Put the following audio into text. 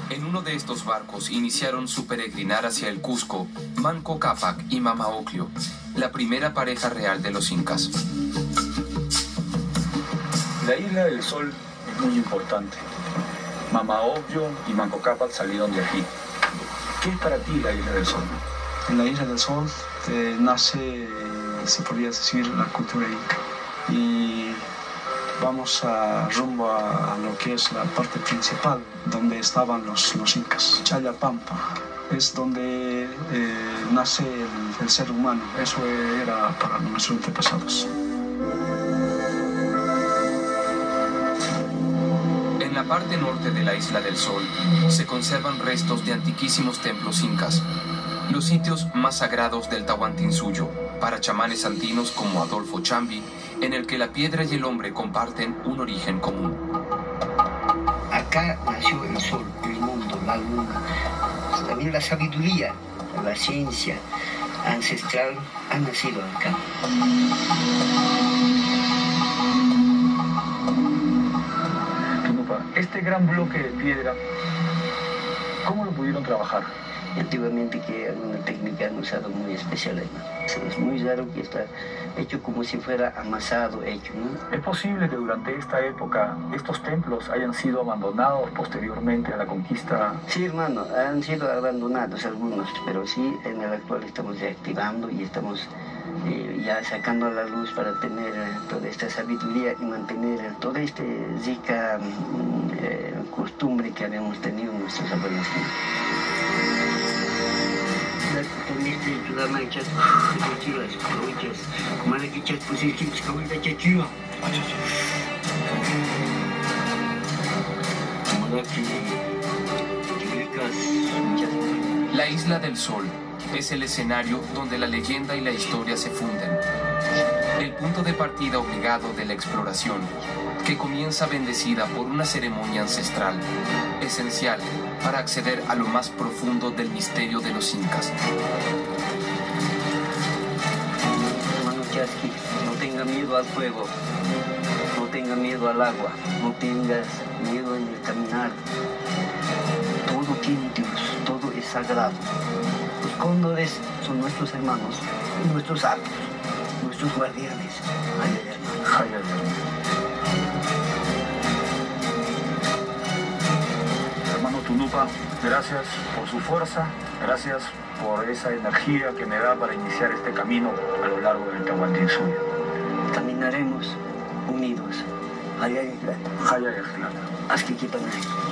En uno de estos barcos iniciaron su peregrinar hacia el Cusco Manco Cápac y Mama Ocllo, la primera pareja real de los incas. La Isla del Sol es muy importante. Mama Ocllo y Manco Cápac salieron de aquí. ¿Qué es para ti la Isla del Sol? En la Isla del Sol nace, se podría decir, la cultura inca. Y vamos rumbo a lo que es la parte principal, donde estaban los incas. Chayapampa es donde nace el ser humano. Eso era para nuestros antepasados. En la parte norte de la Isla del Sol se conservan restos de antiquísimos templos incas, los sitios más sagrados del Tahuantinsuyo, para chamanes andinos como Adolfo Chambi, en el que la piedra y el hombre comparten un origen común. Acá nació el sol, el mundo, la luna, también la sabiduría, la ciencia ancestral ha nacido acá. Este gran bloque de piedra, ¿cómo lo pudieron trabajar? Antiguamente que una técnica han usado muy especial, ¿no? Es muy raro que está hecho como si fuera amasado, hecho, ¿no? ¿Es posible que durante esta época estos templos hayan sido abandonados posteriormente a la conquista? Sí, hermano, han sido abandonados algunos, pero sí, en el actual estamos reactivando y estamos ya sacando a la luz para tener toda esta sabiduría y mantener toda esta rica costumbre que habíamos tenido nuestros abuelos. La Isla del Sol es el escenario donde la leyenda y la historia se funden. El punto de partida obligado de la exploración, que comienza bendecida por una ceremonia ancestral, esencial para acceder a lo más profundo del misterio de los incas. Hermano Chasqui, no tenga miedo al fuego, no tenga miedo al agua, no tengas miedo en el caminar. Todo tiene Dios, todo es sagrado. Los cóndores son nuestros hermanos, nuestros actos, nuestros guardianes. Ay, hermano. Ay, hermano Tunupa, gracias por su fuerza, gracias por esa energía que me da para iniciar este camino a lo largo del Tahuantinsuyo. Caminaremos unidos. Ay, ay, ay. Ay, ay, ay. Haz que quieran.